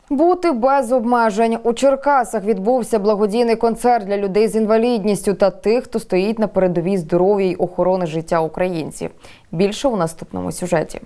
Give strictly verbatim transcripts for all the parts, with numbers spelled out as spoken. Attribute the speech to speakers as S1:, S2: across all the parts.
S1: Бути без обмежень. У Черкасах відбувся благодійний концерт для людей з інвалідністю та тих, хто стоїть на передовій здоров'я й охорони життя українців. Більше у наступному сюжеті.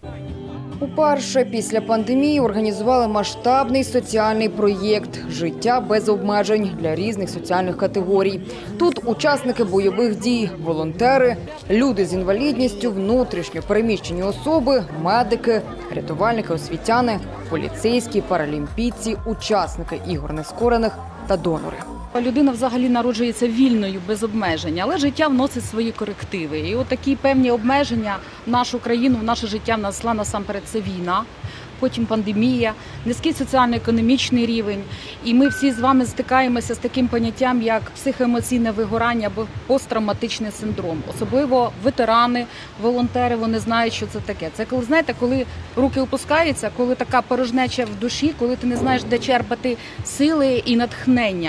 S1: Уперше після пандемії організували масштабний соціальний проєкт «Життя без обмежень» для різних соціальних категорій. Тут учасники бойових дій, волонтери, люди з інвалідністю, внутрішньо переміщені особи, медики, рятувальники, освітяни, поліцейські, паралімпійці, учасники ігор нескорених та донори.
S2: Людина взагалі народжується вільною, без обмежень, але життя вносить свої корективи. І от такі певні обмеження в нашу країну, в наше життя внесла насамперед це війна, потім пандемія, низький соціально-економічний рівень. І ми всі з вами стикаємося з таким поняттям, як психоемоційне вигорання або посттравматичний синдром. Особливо ветерани, волонтери, вони знають, що це таке. Це коли, знаєте, коли руки опускаються, коли така порожнеча в душі, коли ти не знаєш, де черпати сили і натхнення.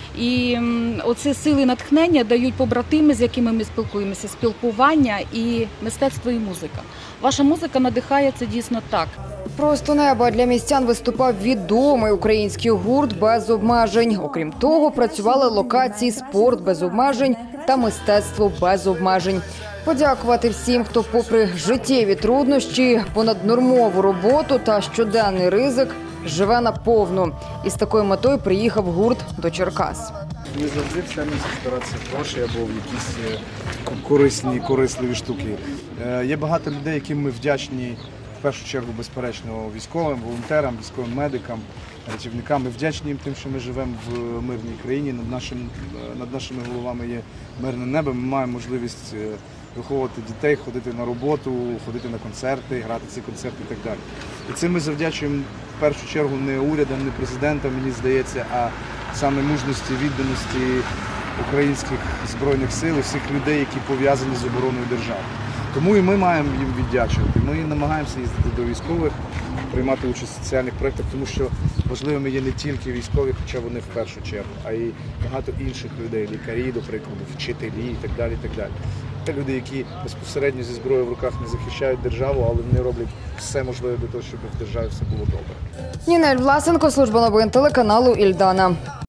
S2: І оці сили натхнення дають побратими, з якими ми спілкуємося, спілкування і мистецтво і музика. Ваша музика надихає, це дійсно так.
S1: Просто неба для містян виступав відомий український гурт «Без обмежень». Окрім того, працювали локації «Спорт без обмежень» та «Мистецтво без обмежень». Подякувати всім, хто попри життєві труднощі, понаднормову роботу та щоденний ризик живе наповну. І з такою метою приїхав гурт до Черкас.
S3: Не завжди все місце старатися гроші або в якісь корисні, корисливі штуки. Є багато людей, яким ми вдячні, в першу чергу, безперечно, військовим, волонтерам, військовим медикам, рятівникам. Ми вдячні їм тим, що ми живемо в мирній країні, над, нашим, над нашими головами є мирне небо, ми маємо можливість виховувати дітей, ходити на роботу, ходити на концерти, грати ці концерти і так далі. І цим ми завдячуємо в першу чергу не урядам, не президентам, мені здається, а саме мужності, відданості українських Збройних сил і всіх людей, які пов'язані з обороною держави. Тому і ми маємо їм віддячувати. Ми намагаємося їздити до військових, приймати участь в соціальних проєктах, тому що важливими є не тільки військові, хоча вони в першу чергу, а й багато інших людей, лікарі, до прикладу, вчителі і так далі. І так далі. Це люди, які безпосередньо зі зброєю в руках не захищають державу, але вони роблять все можливе для того, щоб в державі все було добре.
S1: Ніна Власенко, служба новин телеканалу «Ільдана».